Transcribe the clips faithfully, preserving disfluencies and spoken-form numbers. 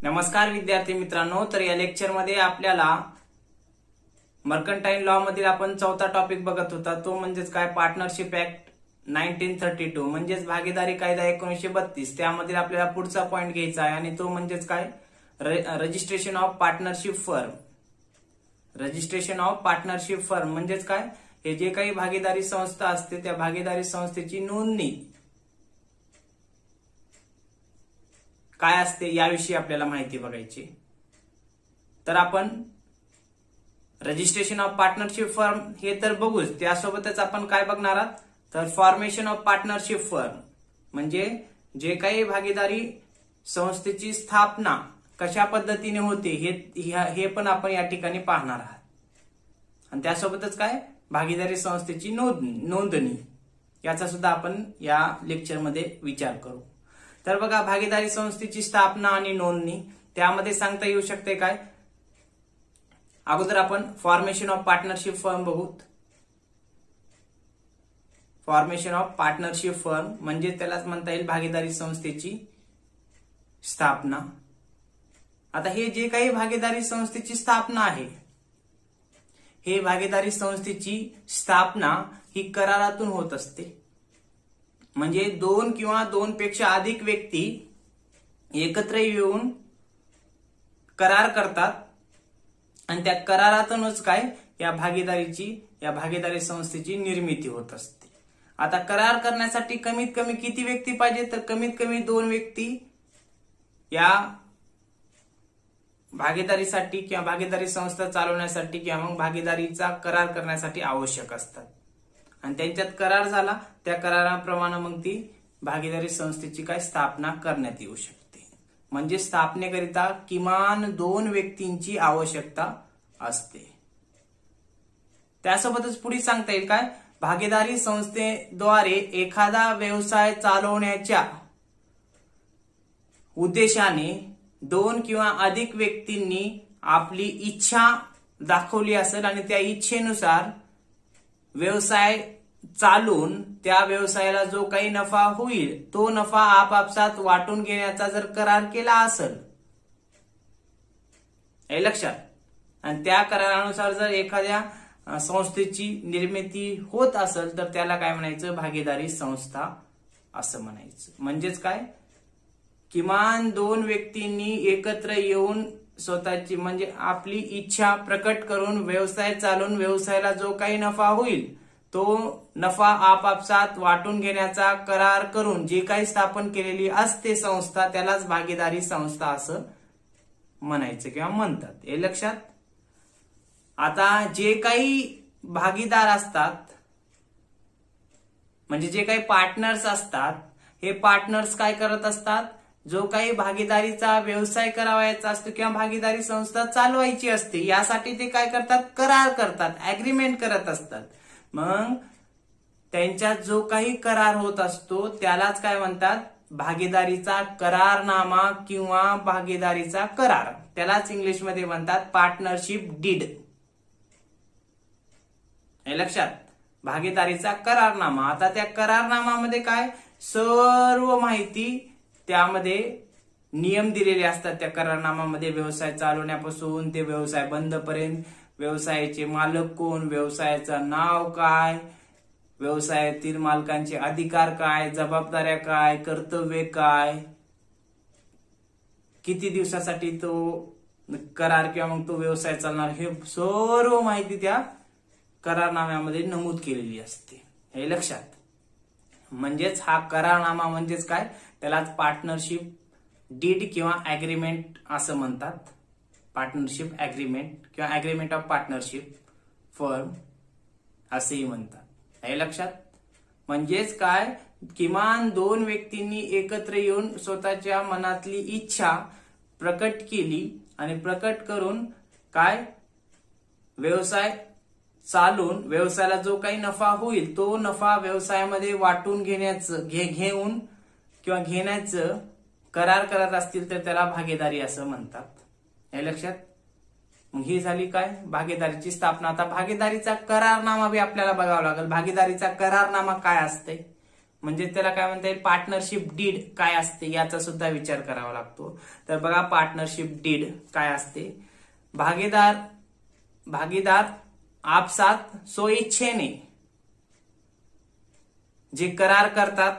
नमस्कार विद्यार्थी मित्रांनो, तर या लेक्चर मध्ये आपल्याला मर्कंटाइल लॉ मधील आपण चौथा टॉपिक बघत होता, तो म्हणजेच काय partnership act nineteen thirty two म्हणजेच भागीदारी कायदा एकोणीसशे बत्तीस. त्यामध्ये आपल्याला पुढचा पॉइंट घ्यायचा आहे आणि तो म्हणजेच काय registration of partnership firm. Registration of partnership firm म्हणजेच काय, हे जे काही भागीदारी संस्था असते त्या भागीदारी संस्थेची नोंदणी काय असते याविषयी आपल्याला माहिती बघायची. तर आपण रजिस्ट्रेशन ऑफ पार्टनरशिप फर्म हे तर बघूच, त्यासोबतच आपण काय बघणार आहात तर फॉर्मेशन ऑफ पार्टनरशिप फर्म म्हणजे जे काही भागीदारी संस्थेची स्थापना कशा पद्धतीने होते हे हे पण आपण या ठिकाणी पाहणार आहात. आणि त्यासोबतच काय भागीदारी संस्थेची नोंदणी याचा सुद्धा आपण या लेक्चरमध्ये विचार करू. तर बघा, भागीदारी संस्थेची स्थापना आणि नोंदणी त्यामध्ये सांगता येऊ शकते काय. अगोदर आपण फॉर्मेशन ऑफ पार्टनरशिप फर्म बघू. फॉर्मेशन ऑफ पार्टनरशिप फर्म म्हणजे त्यालाच म्हणता येईल भागीदारी संस्थेची स्थापना. आता हे जे काही भागीदारी संस्थेची स्थापना आहे, हे भागीदारी संस्थेची स्थापना ही करारातून होत असते. म्हणजे दोन किंवा दोन पेक्षा अधिक व्यक्ती एकत्र येऊन करार करतात आणि त्या करारातूनच काय या भागीदारीची या भागीदारी संस्थेची निर्मिती होत असते. आता करार करण्यासाठी कमीत कमी किती व्यक्ती पाहिजे, तर कमीत कमी दोन व्यक्ती या भागीदारीसाठी किंवा भागीदारी संस्था चालवण्यासाठी किंवा मग भागीदारीचा करार करण्यासाठी आवश्यक असतात. आणि त्यांच्यात करार झाला, त्या कराराप्रमाणे मग ती भागीदारी संस्थेची काय स्थापना करण्यात येऊ शकते. म्हणजे स्थापनेकरिता किमान दोन व्यक्तींची आवश्यकता असते. त्यासोबतच पुढे सांगता येईल काय, भागीदारी संस्थेद्वारे एखादा व्यवसाय चालवण्याच्या उद्देशाने दोन किंवा अधिक व्यक्तींनी आपली इच्छा दाखवली असेल आणि त्या इच्छेनुसार व्यवसाय चालून त्या व्यवसायाला जो काही नफा होईल तो नफा आपापसात वाटून घेण्याचा जर करार केला असेल, हे लक्षात, आणि त्या करारानुसार जर एखाद्या संस्थेची निर्मिती होत असेल तर त्याला काय म्हणायचं, भागीदारी संस्था असं म्हणायचं. म्हणजेच काय, किमान दोन व्यक्तींनी एकत्र येऊन स्वतःची म्हणजे आपली इच्छा प्रकट करून व्यवसाय चालून व्यवसायाला जो काही नफा होईल तो नफा आपापसात वाटून घेण्याचा करार करून जे काही स्थापन केलेली असते संस्था त्यालाच भागीदारी संस्था असं म्हणायचं किंवा म्हणतात. हे लक्षात. आता जे काही भागीदार असतात म्हणजे जे काही पार्टनर्स असतात, हे पार्टनर्स काय करत असतात, जो काही भागीदारीचा व्यवसाय करावायचा असतो किंवा भागीदारी संस्था चालवायची असते यासाठी ते काय करतात, करार करतात, अग्रीमेंट करत असतात. मग त्यांच्यात जो काही करार होत असतो त्यालाच काय म्हणतात, भागीदारीचा करारनामा किंवा भागीदारीचा करार. त्यालाच इंग्लिशमध्ये म्हणतात पार्टनरशिप डीड. हे लक्षात, भागीदारीचा करारनामा. आता त्या करारनामामध्ये काय सर्व माहिती त्यामध्ये नियम दिलेले असतात. त्या करारनामामध्ये व्यवसाय चालवण्यापासून ते व्यवसाय बंद पर्यंत, व्यवसायाचे मालक कोण, व्यवसायाचं नाव काय, व्यवसायातील मालकांचे अधिकार काय, जबाबदाऱ्या काय, कर्तव्य काय, किती दिवसासाठी तो करार किंवा मग तो व्यवसाय चालणार, हे सर्व माहिती त्या करारनाम्यामध्ये नमूद केलेली असते. हे लक्षात. म्हणजेच हा करारनामा म्हणजेच काय, त्यालाच पार्टनरशिप डीड किंवा अग्रीमेंट असं म्हणतात. पार्टनरशिप अग्रीमेंट किंवा अग्रीमेंट ऑफ पार्टनरशिप फर्म असेही म्हणतात. हे लक्षात. म्हणजेच काय, किमान दोन व्यक्तींनी एकत्र येऊन स्वतःच्या मनातली इच्छा प्रकट केली आणि प्रकट करून काय व्यवसाय चालून व्यवसायाला जो काही नफा होईल तो नफा व्यवसायामध्ये वाटून घेण्याचं घे घेऊन किंवा घेण्याचं करार करत असतील तर त्याला भागीदारी असं म्हणतात. हे लक्षात. मग ही झाली काय भागीदारीची स्थापना. आता भागीदारीचा करारनामा बी आपल्याला बघावा लागेल. भागीदारीचा करारनामा काय असते, म्हणजे त्याला काय म्हणता येईल, पार्टनरशिप डीड काय असते याचा सुद्धा विचार करावा लागतो. तर बघा पार्टनरशिप डीड काय असते, भागीदार भागीदार आपसात स्वइच्छेने जे करार करतात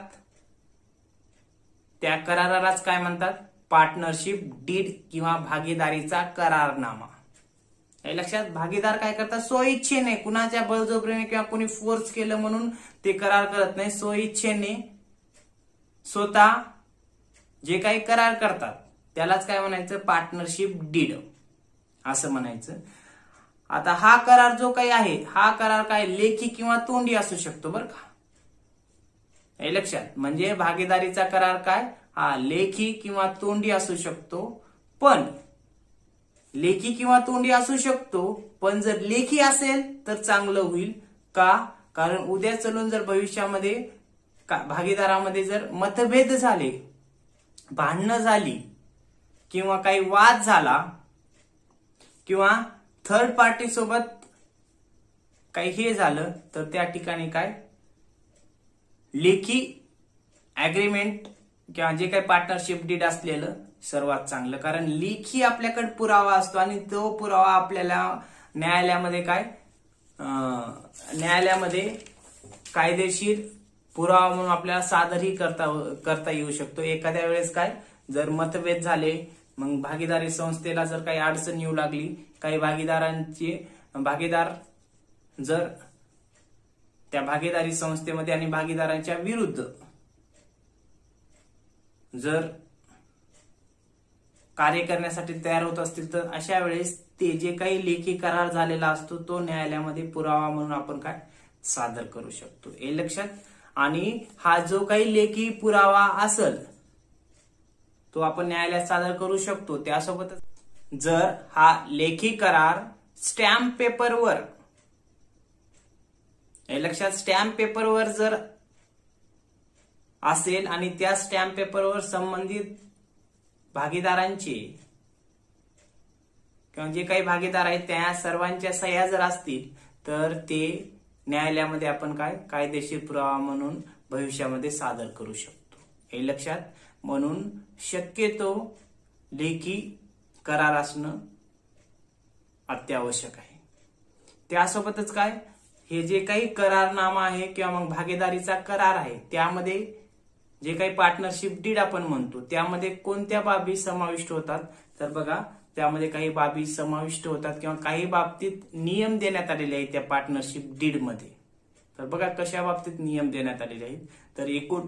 त्या करारालाच काय म्हणतात, पार्टनरशिप डीड किंवा भागीदारीचा करारनामा. हे लक्षात, भागीदार काय करतात, स्वइच्छेने, कुणाच्या बळजबरीने किंवा कुणी फोर्स केलं म्हणून ते करार करत नाही, स्वइच्छेने स्वतः जे काही करार करतात त्यालाच काय म्हणायचं, पार्टनरशिप डीड असं म्हणायचं. आता हा करार जो काही आहे हा करार काय लेखी किंवा तोंडी असू शकतो बरं का, हे लक्षात. म्हणजे भागीदारीचा करार काय, हा लेखी किंवा तोंडी असू शकतो. पण लेखी किंवा तोंडी असू शकतो, पण जर लेखी असेल तर चांगलं होईल. का, कारण उद्या चलून जर भविष्यामध्ये भागीदारामध्ये जर मतभेद झाले, भांडणं झाली किंवा काही वाद झाला किंवा थर्ड पार्टी सोबत काही हे झालं तर त्या ठिकाणी काय लेखी अग्रीमेंट किंवा जे काही पार्टनरशिप डीड असलेलं सर्वात चांगलं. कारण लेखी आपल्याकडे पुरावा असतो आणि तो पुरावा आपल्याला न्यायालयामध्ये काय न्यायालयामध्ये कायदेशीर पुरावा म्हणून आपल्याला सादरही करता करता येऊ शकतो. एखाद्या वेळेस काय जर मतभेद झाले, मग भागीदारी संस्थेला जर काही अडचण येऊ लागली, काही भागीदारांची भागीदार जर त्या भागीदारी संस्थेमध्ये आणि भागीदारांच्या विरुद्ध जर कार्य करण्यासाठी तयार होत असतील तर अशा वेळेस ते जे काही लेखी करार झालेला असतो तो न्यायालयामध्ये पुरावा म्हणून आपण काय सादर करू शकतो, हे लक्षात. आणि हा जो काही लेखी पुरावा असेल तो आपण न्यायालयात सादर करू शकतो. त्यासोबतच जर हा लेखी करार स्टॅम्प पेपरवर, हे लक्षात, स्टॅम्प पेपरवर जर असेल आणि त्या स्टॅम्प पेपरवर संबंधित भागीदारांचे किंवा जे काही भागीदार आहेत त्या सर्वांच्या सह्या जर असतील तर ते न्यायालयामध्ये आपण काय कायदेशीर पुरावा म्हणून भविष्यामध्ये सादर करू शकतो, हे लक्षात. म्हणून शक्यतो लेखी करार असणं अत्यावश्यक आहे. त्यासोबतच काय हे जे काही करारनामा आहे किंवा मग भागीदारीचा करार आहे त्यामध्ये जे काही पार्टनरशिप डीड आपण म्हणतो त्यामध्ये कोणत्या बाबी समाविष्ट होतात, तर बघा त्यामध्ये काही बाबी समाविष्ट होतात किंवा काही बाबतीत नियम देण्यात आलेले आहेत त्या पार्टनरशिप डीड मध्ये. तर बघा कशा बाबतीत नियम देण्यात आलेले आहेत, तर एकूण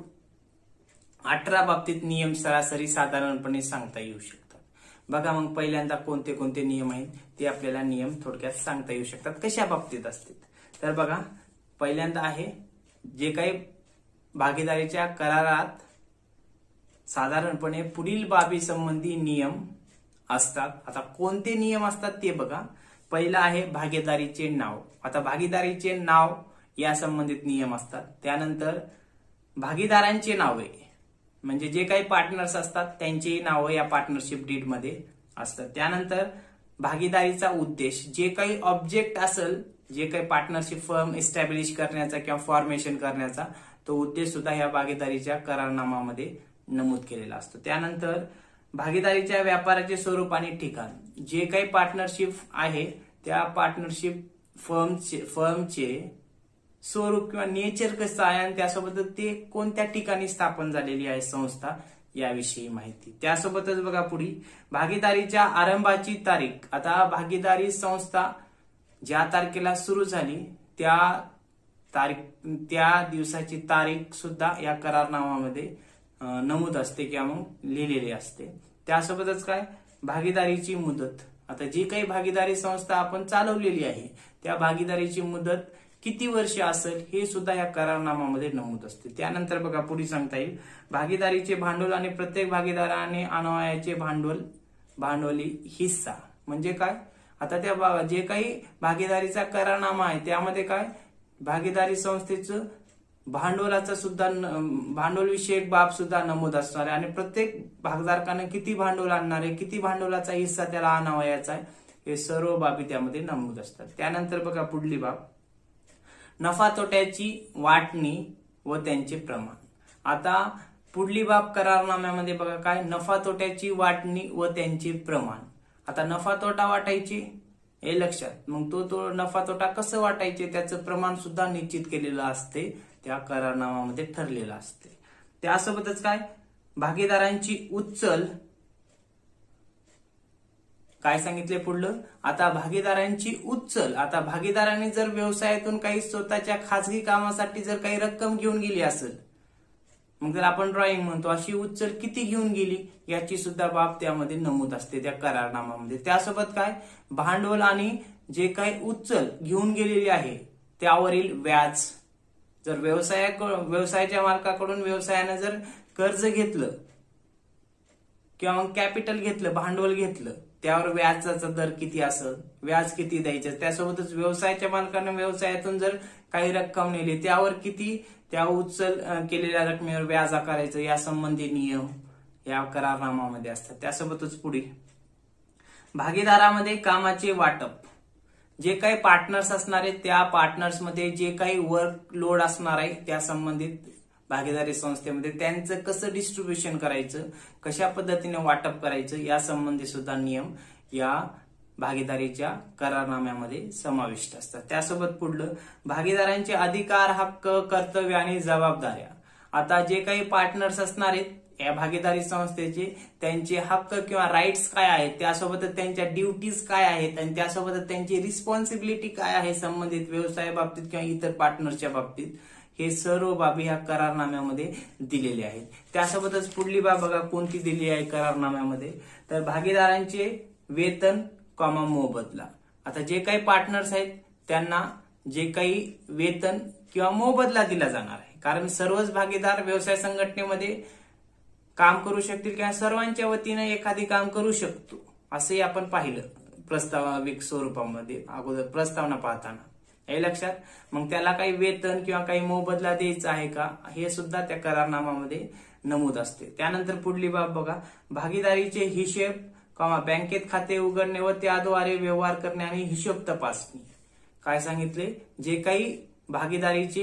अठरा बाबतीत नियम सरासरी साधारणपणे सांगता येऊ शकतात. बघा मग पहिल्यांदा कोणते कोणते नियम आहेत ते आपल्याला नियम थोडक्यात सांगता येऊ शकतात, कशा बाबतीत असतील. तर बघा पहिल्यांदा आहे जे काही भागीदारीच्या करारात साधारणपणे पुढील बाबी संबंधी नियम असतात. आता कोणते नियम असतात ते बघा. पहिला आहे भागीदारीचे नाव. आता भागीदारीचे नाव या संबंधित नियम असतात. त्यानंतर भागीदारांचे नावे म्हणजे जे काही पार्टनर्स असतात त्यांची नावं या पार्टनरशिप डीड मध्ये असतात. त्यानंतर भागीदारीचा उद्देश, जे काही ऑब्जेक्ट असेल, जे काही पार्टनरशिप फर्म एस्टॅब्लिश करण्याचा किंवा फॉर्मेशन करण्याचा तो उद्देश सुद्धा या भागीदारीच्या करारनामामध्ये नमूद केलेला असतो. त्यानंतर भागीदारीच्या व्यापाराचे स्वरूप आणि ठिकाण, जे काही पार्टनरशिप आहे त्या पार्टनरशिप फर्मचे फर्मचे स्वरूप किंवा नेचर कसं आहे आणि त्यासोबत ते कोणत्या ठिकाणी स्थापन झालेली आहे संस्था याविषयी माहिती. त्यासोबतच बघा पुढे भागीदारीच्या आरंभाची तारीख. आता भागीदारी संस्था ज्या तारखेला सुरू झाली त्या तारीख त्या दिवसाची तारीख सुद्धा या करारनामामध्ये नमूद असते किंवा मग लिहिलेली असते. त्यासोबतच काय भागीदारीची मुदत. आता जी काही भागीदारी संस्था आपण चालवलेली आहे त्या भागीदारीची मुदत किती वर्ष असेल हे सुद्धा या करारनामामध्ये नमूद असते. त्यानंतर बघा पुढे सांगता येईल भागीदारीचे भांडवल आणि प्रत्येक भागीदाराने अन्वयाचे भांडवल भांडवली हिस्सा म्हणजे काय. आता त्या जे काही भागीदारीचा करारनामा आहे त्यामध्ये काय भागीदारी संस्थेचं भांडवलाचा सुद्धा भांडवल विषयक बाब सुद्धा नमूद असणार आहे आणि प्रत्येक भागधारकाने किती भांडवल आणणार आहे, किती भांडवलाचा हिस्सा त्याला आणावयाचा आहे हे सर्व बाबी त्यामध्ये नमूद असतात. त्यानंतर बघा पुढली बाब नफा तोट्याची वाटणी व त्यांचे प्रमाण. आता पुढली बाब करारनाम्यामध्ये बघा काय, नफा तोट्याची वाटणी व त्यांचे प्रमाण. आता नफा तोटा वाटायची हे लक्षात, मग तो तो नफा तोटा कसं वाटायचे त्याचं प्रमाण सुद्धा निश्चित केलेलं असते, त्या करारनाम्यामध्ये ठरलेलं असते. त्यासोबतच काय, भागीदारांची उचल काय सांगितले पुढलं, आता भागीदारांची उचल. आता भागीदारांनी जर व्यवसायातून काही स्वतःच्या खाजगी कामासाठी जर काही रक्कम घेऊन गेली असेल, मग जर आपण ड्रॉइंग म्हणतो अशी उचल किती घेऊन गेली याची सुद्धा बाब त्यामध्ये नमूद असते त्या करारनाम्यामध्ये. त्यासोबत काय, भांडवल आणि जे काही उचल घेऊन गेलेली आहे त्यावरील व्याज. जर व्यवसाया व्यवसायाच्या मालकाकडून व्यवसायानं जर कर्ज घेतलं किंवा मग कॅपिटल घेतलं, भांडवल घेतलं, त्यावर व्याजाचा दर किती असेल, व्याज किती द्यायचं. त्यासोबतच व्यवसायाच्या मालकानं व्यवसायातून जर काही रक्कम नेली त्यावर किती त्या उचल केलेल्या रकमेवर व्याज आकारायचं, या संबंधी नियम या करारनाम्यामध्ये असतात. त्यासोबतच पुढे भागीदारामध्ये कामाचे वाटप. जे काही पार्टनर्स असणार आहेत त्या पार्टनर्स मध्ये जे काही वर्क लोड असणार आहे त्या संबंधित भागीदारी संस्थेमध्ये त्यांचं कसं डिस्ट्रीब्युशन करायचं, कशा पद्धतीने वाटप करायचं या संबंधी सुद्धा नियम या भागीदारीच्या करारनाम्यामध्ये समाविष्ट असतात. त्यासोबत पुढलं भागीदारांचे अधिकार, हक्क, कर्तव्य आणि जबाबदाऱ्या. आता जे काही पार्टनर्स असणार आहेत या भागीदारी संस्थेचे त्यांचे हक्क किंवा राईट्स काय आहेत, त्यासोबतच त्यांच्या ड्युटीज काय आहेत आणि त्यासोबतच त्यांची रिस्पॉन्सिबिलिटी काय आहे संबंधित व्यवसाया बाबतीत किंवा इतर पार्टनरच्या बाबतीत, हे सर्व बाबी ह्या करारनाम्यामध्ये दिलेले आहेत. त्यासोबतच पुढली बाब बघा कोणती दिली आहे करारनाम्यामध्ये, तर भागीदारांचे वेतन कॉमा मोबदला. आता जे काही पार्टनर्स आहेत त्यांना जे काही वेतन किंवा मोबदला दिला जाणार आहे, कारण सर्वच भागीदार व्यवसाय संघटनेमध्ये काम करू शकतील किंवा सर्वांच्या वतीने एखादी काम करू शकतो असंही आपण पाहिलं प्रस्ताविक स्वरूपामध्ये अगोदर प्रस्तावना पाहताना, हे लक्षात. मग त्याला काही वेतन किंवा काही मोबदला द्यायचा आहे का हे सुद्धा त्या करारनाम्यामध्ये नमूद असते. त्यानंतर पुढली बाब बघा, भागीदारीचे हिशेब किंवा बँकेत खाते उघडणे व त्याद्वारे व्यवहार करणे आणि हिशोब तपासणी. काय सांगितले, जे काही भागीदारीचे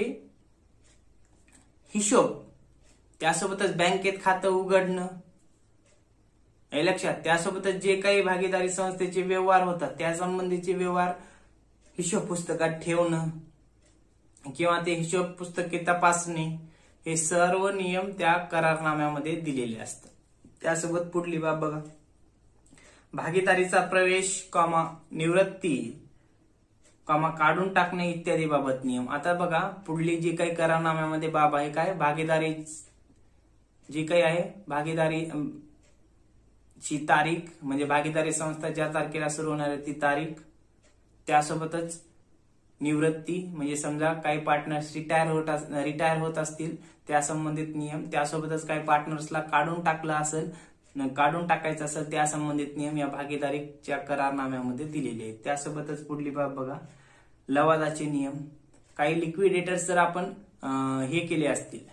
हिशोब त्यासोबतच बँकेत खातं उघडणं, हे लक्षात. त्यासोबतच जे काही भागीदारी संस्थेचे व्यवहार होतात त्या संबंधीचे व्यवहार हिशोब पुस्तकात ठेवणं किंवा ते हिशोब पुस्तके तपासणे, हे सर्व नियम त्या करारनाम्यामध्ये दिलेले असतात. त्यासोबत पुढली बाब बघा, भागीदारीचा प्रवेश कॉमा निवृत्ती कॉमा काढून टाकणे इत्यादी बाबत नियम. आता बघा पुढली जी काही करारनाम्यामध्ये बाब आहे काय, भागीदारी जी काही आहे भागीदारी ची तारीख म्हणजे भागीदारी संस्था ज्या तारखेला सुरू होणार आहे ती तारीख, त्यासोबतच निवृत्ती म्हणजे समजा काही पार्टनर्स रिटायर होत रिटायर होत असतील त्या संबंधित नियम, त्यासोबतच काही पार्टनर्सला काढून टाकलं असेल काढून टाकायचं असेल त्या संबंधित नियम या भागीदारीच्या करारनाम्यामध्ये दिलेले आहेत. त्यासोबतच पुढली बाब बघा, लवादाचे नियम. काही लिक्विडेटर्स जर आपण हे केले असतील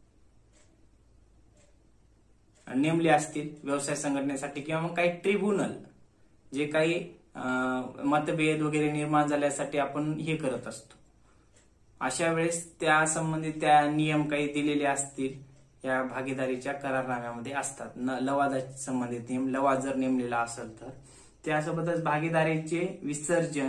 नेमले असतील व्यवसाय संघटनेसाठी किंवा मग काही ट्रिब्युनल जे काही मतभेद वगैरे निर्माण झाल्यासाठी आपण हे करत असतो, अशा वेळेस त्या संबंधित त्या नियम काही दिलेले असतील या भागीदारीच्या करारनाम्यामध्ये असतात. लवादाच्या संबंधित नियम, लवाद जर नेमलेला असेल तर. त्यासोबतच भागीदारीचे विसर्जन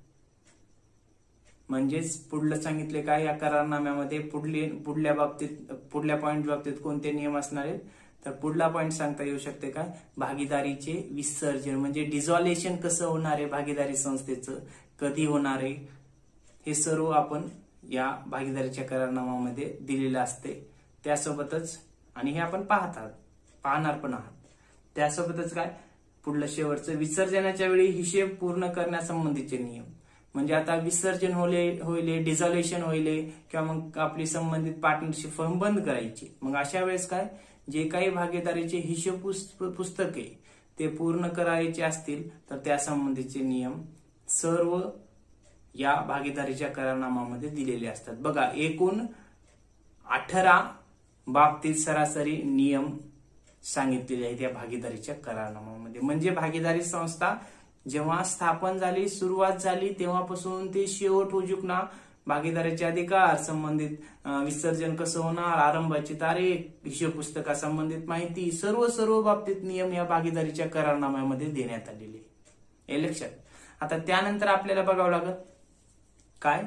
म्हणजेच पुढलं सांगितले काय या करारनाम्यामध्ये पुढले पुढल्या बाबतीत पुढल्या पॉइंट बाबतीत कोणते नियम असणार आहेत, तर पुढला पॉइंट सांगता येऊ शकते काय, भागीदारीचे विसर्जन म्हणजे डिझॉल्युशन कसं होणार आहे भागीदारी संस्थेचं, कधी होणार आहे, हे सर्व आपण या भागीदारीच्या करारनाम्यामध्ये दिलेलं असते. त्यासोबतच आणि हे आपण पाहतात पाहणार पण आहात. त्यासोबतच काय पुढलं शेवटचं, विसर्जनाच्या वेळी हिशेब पूर्ण करण्यासंबंधीचे नियम. म्हणजे आता विसर्जन होले होईल डिझॉल्युशन होईल किंवा मग आपली संबंधित पार्टनरशिप फर्म बंद करायची, मग अशा वेळेस काय जे काही भागीदारीचे हिशोब पुस्तके ते पूर्ण करायचे असतील तर त्या संबंधीचे नियम सर्व या भागीदारीच्या करारनाम्यामध्ये दिलेले असतात. बघा एकूण अठरा बाबतीत सरासरी नियम सांगितलेले आहेत या भागीदारीच्या करारनाम्यामध्ये. म्हणजे भागीदारी संस्था जेव्हा स्थापन झाली सुरुवात झाली तेव्हापासून ते शेवट उजुकना भागीदारीचे अधिकार, संबंधित विसर्जन कसं होणार, आरंभाची तारीख, हिशोब पुस्तका संबंधित माहिती, सर्व सर्व बाबतीत नियम या भागीदारीच्या करारनाम्यामध्ये देण्यात आलेले हे लक्षात. आता त्यानंतर आपल्याला बघावं लागत काय,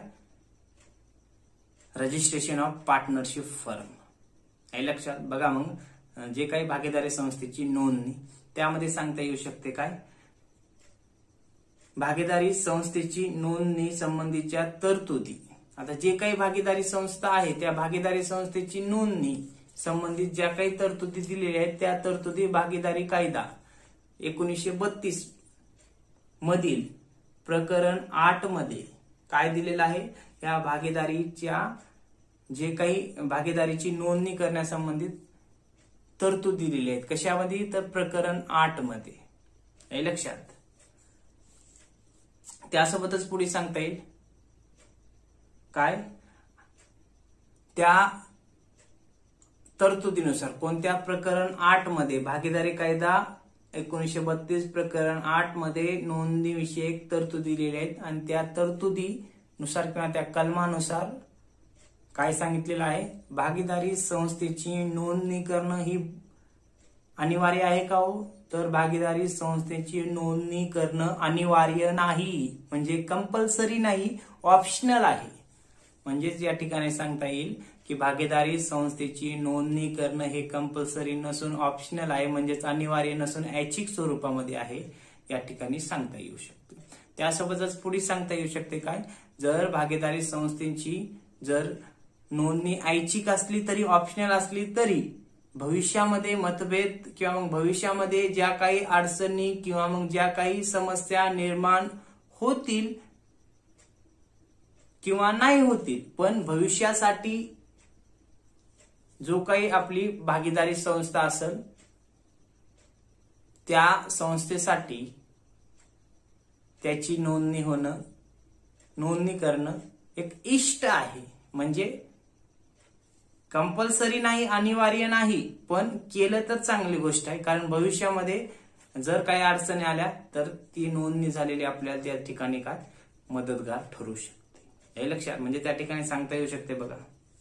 रजिस्ट्रेशन ऑफ पार्टनरशिप फर्म हे लक्षात. बघा मग जे काही भागीदारी संस्थेची नोंदणी त्यामध्ये सांगता येऊ शकते काय, भागीदारी संस्थेची नोंदणी संबंधीच्या तरतुदी. आता जे काही भागीदारी संस्था आहे त्या भागीदारी संस्थेची नोंदणी संबंधित ज्या काही तरतुदी दिलेल्या आहेत त्या तरतुदी भागीदारी कायदा एकोणीसशे बत्तीस मधील प्रकरण आठ मध्ये काय दिलेलं आहे, या भागीदारीच्या जे काही भागीदारीची नोंदणी करण्यासंबंधित तरतुदी दिलेल्या आहेत. कशामध्ये, तर प्रकरण आठ मध्ये हे लक्षात. त्यासोबतच पुढे सांगता येईल काय, त्या तरतुदीनुसार कोणत्या प्रकरण आठ मध्ये, भागीदारी कायदा एकोणीसशे बत्तीस प्रकरण आठ मध्ये नोंदणीविषयक तरतुदी दिलेल्या आहेत आणि त्या तरतुदीनुसार किंवा त्या कलमानुसार काय सांगितलेलं आहे, भागीदारी संस्थेची नोंदणी करणं ही अनिवार्य आहे का हो, तर भागीदारी संस्थेची नोंदणी करणं अनिवार्य नाही, म्हणजे कंपल्सरी नाही, ऑप्शनल आहे. म्हणजेच या ठिकाणी सांगता येईल की भागीदारी संस्थेची नोंदणी करणं हे कंपल्सरी नसून ऑप्शनल आहे, म्हणजेच अनिवार्य नसून ऐच्छिक स्वरूपामध्ये आहे, या ठिकाणी सांगता येऊ शकते. त्यासोबतच पुढे सांगता येऊ शकते काय, जर भागीदारी संस्थेची जर नोंदणी ऐच्छिक असली तरी ऑप्शनल असली तरी भविष्यामध्ये मतभेद किंवा मग भविष्यामध्ये ज्या काही अडचणी किंवा मग ज्या काही समस्या निर्माण होतील किंवा नाही होतील, पण भविष्यासाठी जो काही आपली भागीदारी संस्था असेल त्या संस्थेसाठी त्याची नोंदणी होणं, नोंदणी करणं एक इष्ट आहे. म्हणजे कंपल्सरी नाही, अनिवार्य नाही, पण केलं तर चांगली गोष्ट आहे. कारण भविष्यामध्ये जर काही अडचणी आल्या तर ती नोंदणी झालेली आपल्याला त्या ठिकाणी काय मदतगार ठरू शकते, हे लक्षात. म्हणजे त्या ठिकाणी सांगता येऊ शकते बघा,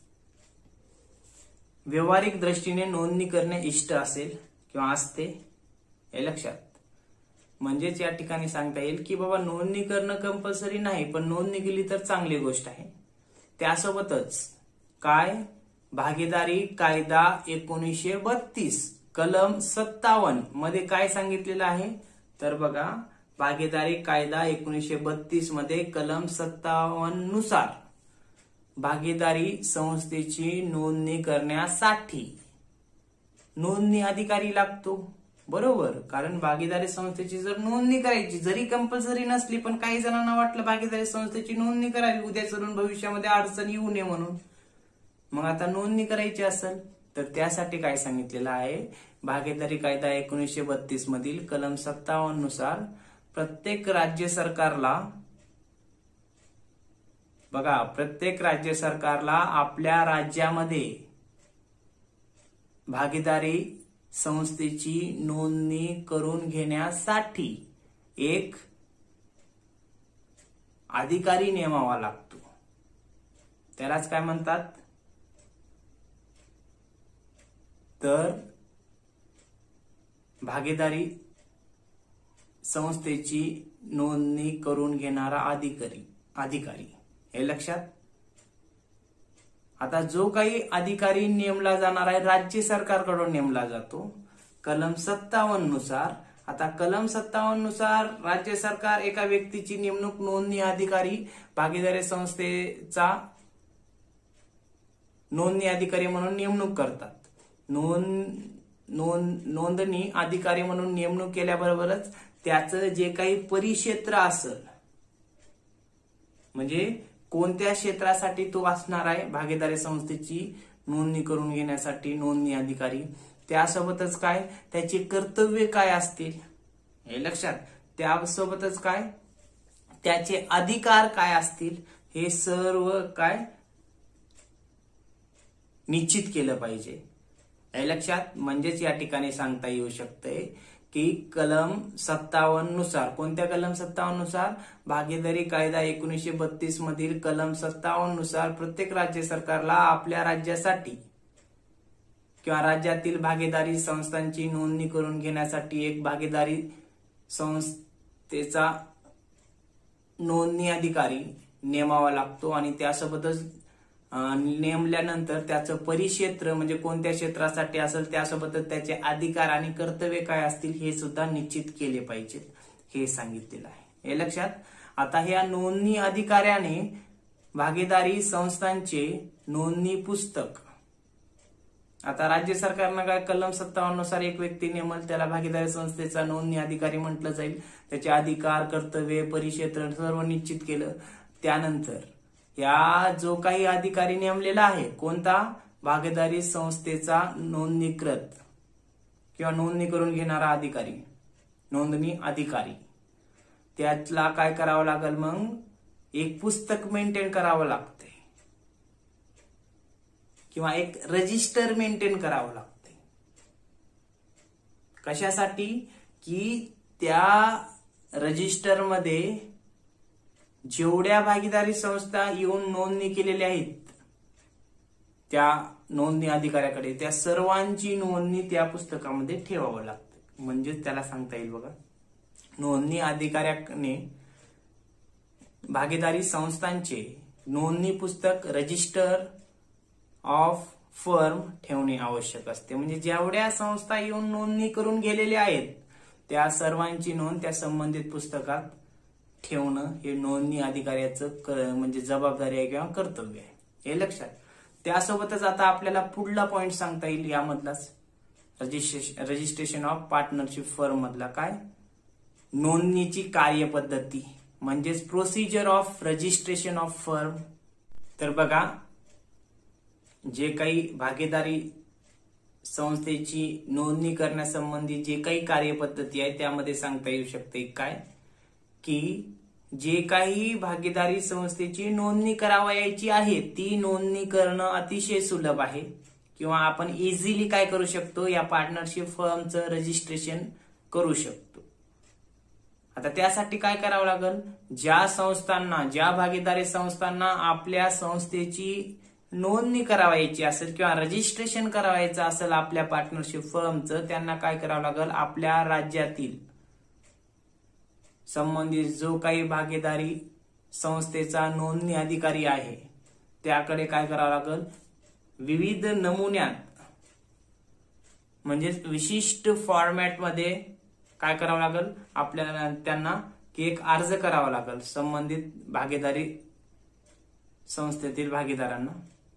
व्यावहारिक दृष्टीने नोंदणी करणे इष्ट असेल किंवा असते, हे लक्षात. म्हणजेच या ठिकाणी सांगता येईल की बाबा नोंदणी करणं कंपल्सरी नाही, पण नोंदणी केली तर चांगली गोष्ट आहे. त्यासोबतच काय, भागीदारी कायदा एकोणीसशे बत्तीस कलम सत्तावन्न मध्ये काय सांगितलेलं आहे, तर बघा भागीदारी कायदा एकोणीसशे बत्तीस मध्ये कलम सत्तावन्न नुसार भागीदारी संस्थेची नोंदणी करण्यासाठी नोंदणी अधिकारी लागतो, बरोबर. कारण भागीदारी संस्थेची जर नोंदणी करायची जरी कंपल्सरी नसली, पण काही जणांना वाटलं भागीदारी संस्थेची नोंदणी करावी उद्या चलून भविष्यामध्ये अडचण येऊ नये म्हणून, मग आता नोंदणी करायची असेल तर त्यासाठी काय सांगितलेलं आहे, भागीदारी कायदा एकोणीसशे बत्तीस मधील कलम सत्तावन्न नुसार प्रत्येक राज्य सरकारला, बघा प्रत्येक राज्य सरकारला आपल्या राज्यामध्ये भागीदारी संस्थेची नोंदणी करून घेण्यासाठी एक अधिकारी नेमावा लागतो. त्यालाच काय म्हणतात, तर भागीदारी संस्थेची नोंदणी करून घेणारा अधिकारी अधिकारी हे लक्षात. आता जो काही अधिकारी नेमला जाणार आहे राज्य सरकारकडून नेमला जातो कलम सत्तावन्न नुसार. आता कलम सत्तावन्न नुसार राज्य सरकार एका व्यक्तीची नेमणूक नोंदणी अधिकारी भागीदारी संस्थेचा नोंदणी अधिकारी म्हणून नेमणूक करतात. नोंद नोंद नोंदणी अधिकारी म्हणून नेमणूक केल्याबरोबरच त्याचं जे काही परिक्षेत्र असेल, म्हणजे कोणत्या क्षेत्रासाठी तो असणार आहे भागीदारी संस्थेची नोंदणी करून घेण्यासाठी नोंदणी अधिकारी, त्यासोबतच काय त्याची कर्तव्य काय असतील हे लक्षात, त्यासोबतच काय त्याचे अधिकार काय असतील हे सर्व काय निश्चित केलं पाहिजे हे लक्षात. म्हणजेच या ठिकाणी सांगता येऊ शकते की कलम सत्तावन्न नुसार, कोणत्या कलम सत्तावन्न नुसार? भागीदारी कायदा एकोणीसशे बत्तीस मधील कलम सत्तावन्न नुसार प्रत्येक राज्य सरकारला आपल्या राज्यासाठी किंवा राज्यातील भागीदारी संस्थांची नोंदणी करून घेण्यासाठी एक भागीदारी संस्थेचा नोंदणी अधिकारी नेमावा लागतो आणि त्यासोबतच नेमल्यानंतर त्याचं परिक्षेत्र म्हणजे कोणत्या क्षेत्रासाठी असेल त्यासोबतच त्याचे अधिकार आणि कर्तव्य काय असतील हे सुद्धा निश्चित केले पाहिजेत, हे सांगितलेलं आहे. हे लक्षात. आता ह्या नोंदणी अधिकाऱ्याने भागीदारी संस्थांचे नोंदणी पुस्तक, आता राज्य सरकारनं काय कलम सत्तावन्न नुसार एक व्यक्ती नेमल त्याला भागीदारी संस्थेचा नोंदणी अधिकारी म्हटलं जाईल. त्याचे अधिकार, कर्तव्य, परिक्षेत्र सर्व निश्चित केलं. त्यानंतर या जो काही अधिकारी नेमलेला आहे, कोणता? भागीदारी संस्थेचा नोंदणीकृत किंवा नोंदणी करून घेणारा अधिकारी, नोंदणी अधिकारी, त्यातला काय करावं लागेल? मग एक पुस्तक मेंटेन करावं लागते किंवा एक रजिस्टर मेंटेन करावं लागते. कशासाठी? की त्या रजिस्टरमध्ये जेवढ्या भागीदारी संस्था येऊन नोंदणी केलेल्या आहेत त्या नोंदणी अधिकाऱ्याकडे, त्या सर्वांची नोंदणी त्या पुस्तकामध्ये ठेवावं लागते. म्हणजेच त्याला सांगता येईल बघा, नोंदणी अधिकाऱ्याने भागीदारी संस्थांचे नोंदणी पुस्तक, रजिस्टर ऑफ फर्म ठेवणे आवश्यक असते. म्हणजे जेवढ्या संस्था येऊन नोंदणी करून गेलेल्या आहेत त्या सर्वांची नोंद त्या संबंधित पुस्तकात ठेवणं हे नोंदणी अधिकाऱ्याचं म्हणजे जबाबदारी आहे किंवा कर्तव्य आहे, हे लक्षात. त्यासोबतच आता आपल्याला पुढला पॉइंट सांगता येईल यामधलाच, registration registration of partnership firm मधला काय? नोंदणीची कार्यपद्धती म्हणजेच procedure of registration of firm. तर बघा, जे काही भागीदारी संस्थेची नोंदणी करण्यासंबंधी जे काही कार्यपद्धती आहे त्यामध्ये सांगता येऊ शकते काय? की जे काही भागीदारी संस्थेची नोंदणी करावयाची आहे ती नोंदणी करणं अतिशय सुलभ आहे किंवा आपण इझिली काय करू शकतो? या पार्टनरशिप फर्मचं रजिस्ट्रेशन करू शकतो. आता त्यासाठी काय करावं लागेल? ज्या संस्थांना, ज्या भागीदारी संस्थांना आपल्या संस्थेची नोंदणी करावायची असेल किंवा रजिस्ट्रेशन करावायचं असेल आपल्या पार्टनरशिप फर्मचं, त्यांना काय करावं लागेल? आपल्या राज्यातील संबंधित जो काही भागीदारी संस्थेचा नोंदणी अधिकारी आहे त्याकडे काय करावं लागेल? विविध नमुन्यात म्हणजे विशिष्ट फॉर्मॅटमध्ये काय करावं लागेल? आपल्याला त्यांना की एक अर्ज करावा लागेल संबंधित भागीदारी संस्थेतील भागीदारांना.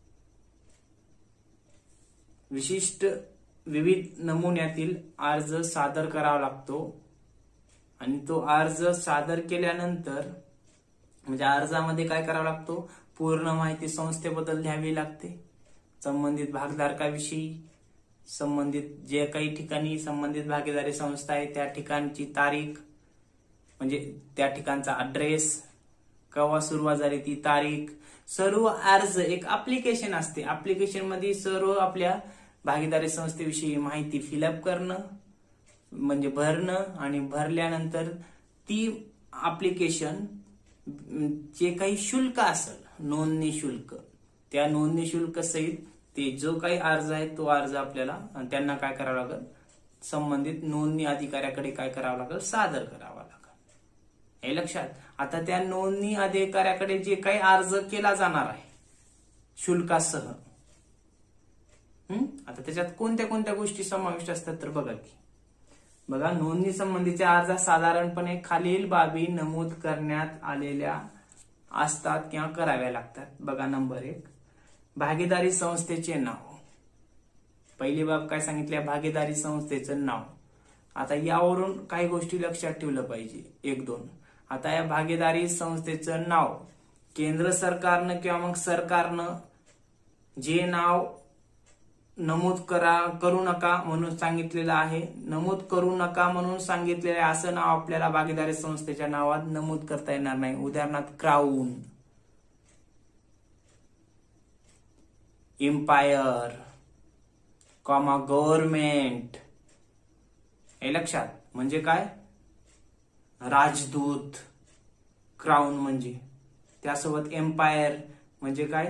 विशिष्ट विविध नमुन्यातील अर्ज सादर करावा लागतो आणि तो अर्ज सादर केल्यानंतर म्हणजे अर्जामध्ये काय करावं लागतो? पूर्ण माहिती संस्थेबद्दल द्यावी लागते, संबंधित भागधारकाविषयी, संबंधित जे काही ठिकाणी संबंधित भागीदारी संस्था आहे त्या ठिकाणची तारीख म्हणजे त्या ठिकाणचा ऍड्रेस, केव्हा सुरुवात झाली ती तारीख, सर्व अर्ज एक ऍप्लिकेशन असते. ऍप्लिकेशन मध्ये सर्व आपल्या भागीदारी संस्थेविषयी माहिती फिलअप करणं म्हणजे भरणं आणि भरल्यानंतर ती ऍप्लिकेशन जे काही शुल्क असेल, नोंदणी शुल्क, त्या नोंदणी शुल्क सहित ते जो काही अर्ज आहे तो अर्ज आपल्याला त्यांना काय करावं लागेल? संबंधित नोंदणी अधिकाऱ्याकडे काय करावं लागेल? सादर करावा लागेल, हे लक्षात. आता त्या नोंदणी अधिकाऱ्याकडे जे काही अर्ज केला जाणार आहे शुल्कासह, आता त्याच्यात कोणत्या कोणत्या गोष्टी समाविष्ट असतात तर बघा की बघा नोंदणी संबंधीच्या अर्जात साधारणपणे खालील बाबी नमूद करण्यात आलेल्या असतात किंवा कराव्या लागतात. बघा, नंबर एक, भागीदारी संस्थेचे नाव. पहिली बाब काय सांगितल्या? भागीदारी संस्थेचं नाव. आता यावरून काही गोष्टी लक्षात ठेवलं पाहिजे, एक दोन. आता या भागीदारी संस्थेचं नाव केंद्र सरकारनं किंवा मग सरकारनं जे नाव नमूद करा करू नका म्हणून सांगितलेलं आहे, नमूद करू नका म्हणून सांगितलेलं आहे असं नाव आपल्याला भागीदारी संस्थेच्या नावात नमूद करता येणार नाही. उदाहरणार्थ क्राऊन, एम्पायर, कॉमा गव्हर्नमेंट, हे लक्षात. म्हणजे काय, राजदूत, क्राऊन म्हणजे, त्यासोबत एम्पायर म्हणजे काय,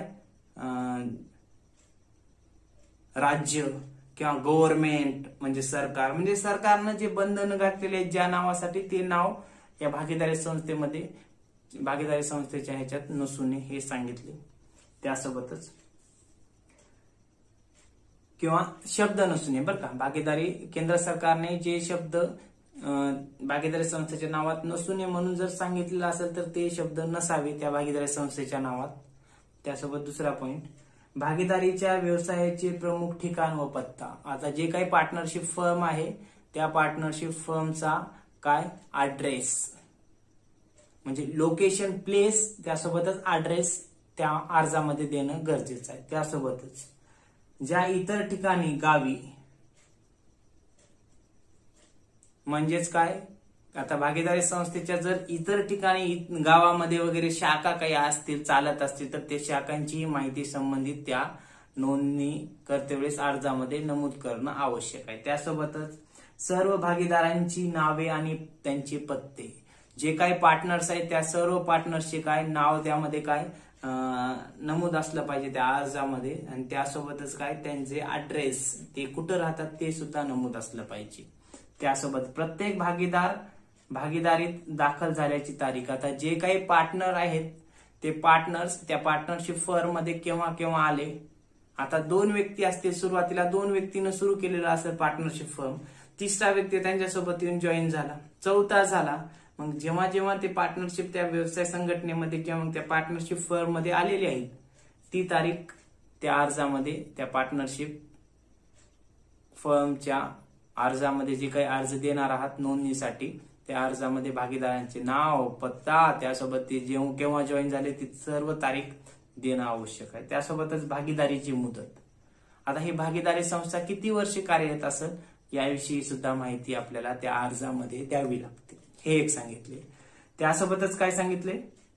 राज्य किंवा गव्हर्नमेंट म्हणजे सरकार, म्हणजे सरकारनं जे बंधन घातलेले आहेत ज्या नावासाठी ते नाव या भागीदारी संस्थेमध्ये, भागीदारी संस्थेच्या ह्याच्यात नसू नये हे सांगितले. त्यासोबतच किंवा शब्द नसू नये बरं का, भागीदारी केंद्र सरकारने जे शब्द भागीदारी संस्थेच्या नावात नसू नये म्हणून जर सांगितलेलं असेल तर ते शब्द नसावे त्या भागीदारी संस्थेच्या नावात. त्यासोबत दुसरा पॉइंट, भागीदारीच्या व्यवसायाचे प्रमुख ठिकाण व पत्ता. आता जे काही पार्टनरशिप फर्म आहे त्या पार्टनरशिप फर्मचा काय, ऍड्रेस म्हणजे लोकेशन, प्लेस, त्यासोबतच ऍड्रेस त्या अर्जामध्ये देणं गरजेचं आहे. त्यासोबतच ज्या इतर ठिकाणी गावी, म्हणजेच काय, आता भागीदारी संस्थेच्या जर इतर ठिकाणी गावामध्ये वगैरे शाखा काही असतील, चालत असतील, तर त्या शाखांची माहिती संबंधित त्या नोंदणी करतेवेळेस अर्जामध्ये नमूद करणं आवश्यक आहे. त्यासोबतच सर्व भागीदारांची नावे आणि त्यांचे पत्ते, जे काही पार्टनर्स आहेत त्या सर्व पार्टनर्सचे काय नाव त्यामध्ये काय नमूद असलं पाहिजे त्या अर्जामध्ये, आणि त्यासोबतच काय त्यांचे ऍड्रेस, ते कुठं राहतात ते सुद्धा नमूद असलं पाहिजे. त्यासोबत प्रत्येक भागीदार भागीदारीत दाखल झाल्याची तारीख. आता जे काही पार्टनर आहेत ते पार्टनर्स त्या पार्टनरशिप फर्म मध्ये केव्हा केव्हा आले. आता दोन व्यक्ती असतील, सुरुवातीला दोन व्यक्तीनं सुरू केलेलं असेल पार्टनरशिप फर्म, तिसरा व्यक्ती त्यांच्यासोबत येऊन जॉईन झाला, चौथा झाला, मग जेव्हा जेव्हा ते पार्टनरशिप त्या व्यवसाय संघटनेमध्ये किंवा त्या पार्टनरशिप फर्म मध्ये आलेली आहेत ती तारीख त्या अर्जामध्ये, त्या पार्टनरशिप फर्मच्या अर्जामध्ये जे काही अर्ज देणार आहात नोंदणीसाठी त्या अर्जामध्ये भागीदारांचे नाव, पत्ता, त्यासोबत ते जेव्हा केव्हा जॉईन झाले ती सर्व तारीख देणं आवश्यक आहे. त्यासोबतच भागीदारीची मुदत. आता ही भागीदारी संस्था किती वर्षे कार्यरत असेल याविषयी सुद्धा माहिती आपल्याला त्या अर्जामध्ये द्यावी लागते, हे एक सांगितले. त्यासोबतच काय सांगितले,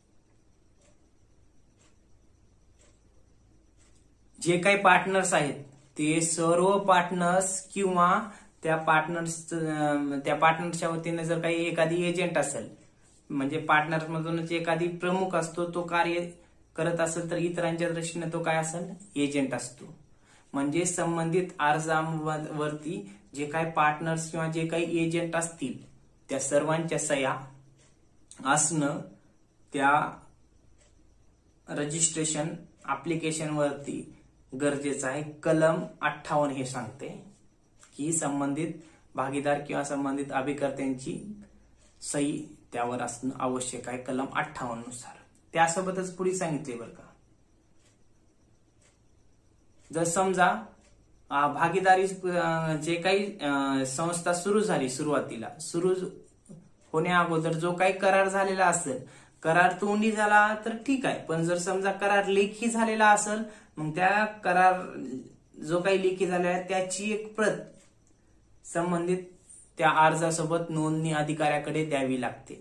जे काही पार्टनर्स आहेत ते सर्व पार्टनर्स किंवा त्या पार्टनर्स त्या पार्टनरच्या वतीने जर काही एखादी एजंट असेल, म्हणजे पार्टनर मधूनच एखादी प्रमुख असतो, तो कार्य करत असेल तर इतरांच्या दृष्टीने तो काय असेल, एजंट असतो. म्हणजे संबंधित अर्जावरती जे काही पार्टनर्स किंवा जे काही एजंट असतील त्या सर्वांच्या सह्या असणं त्या रजिस्ट्रेशन ऍप्लिकेशन वरती गरजेचं आहे. कलम अठ्ठावन्न हे सांगते की संबंधित भागीदार किंवा संबंधित अभिकर्त्यांची सही त्यावर असणं आवश्यक आहे, कलम अठ्ठावन्न नुसार. त्यासोबतच पुढे सांगितले बरं का, जर समजा भागीदारी जे काही संस्था सुरू झाली, सुरुवातीला सुरू होण्या अगोदर जो काही करार झालेला असेल, करार तोंडी झाला तर ठीक आहे, पण जर समजा करार लेखी झालेला असेल मग त्या करार जो काही लेखी झालेला आहे त्याची एक प्रत संबंधित त्या अर्जासोबत नोंदणी अधिकाऱ्याकडे द्यावी लागते.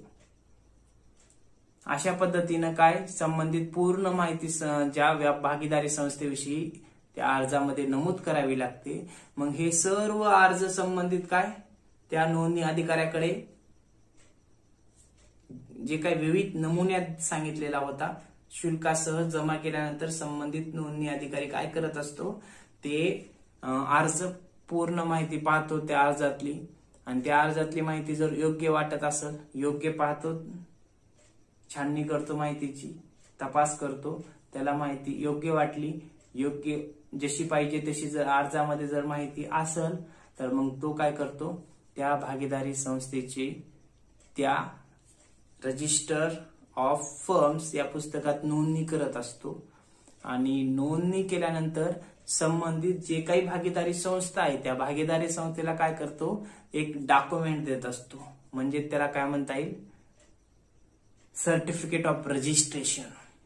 अशा पद्धतीनं काय संबंधित पूर्ण माहिती ज्या भागीदारी संस्थेविषयी त्या अर्जामध्ये नमूद करावी लागते. मग हे सर्व अर्ज संबंधित काय त्या नोंदणी अधिकाऱ्याकडे जे काही विविध नमुन्यात सांगितलेला होता शुल्कासह जमा केल्यानंतर संबंधित नोंदणी अधिकारी काय करत असतो, ते अर्ज पूर्ण माहिती पाहतो त्या अर्जातली, आणि त्या अर्जातली माहिती जर योग्य वाटत असेल, योग्य पाहतो, छाननी करतो, माहितीची तपास करतो, त्याला माहिती योग्य वाटली, योग्य जशी पाहिजे तशी जर अर्जामध्ये जर माहिती असेल तर मग तो काय करतो, त्या भागीदारी संस्थेची त्या रजिस्टर ऑफ फर्म्स या पुस्तकात नोंदणी करत असतो. आणि नोंदणी केल्यानंतर संबंधित जे काही भागीदारी संस्था आहे त्या भागीदारी संस्थेला काय करतो, एक डॉक्युमेंट देत असतो, म्हणजे त्याला काय म्हणता येईल, सर्टिफिकेट ऑफ रजिस्ट्रेशन,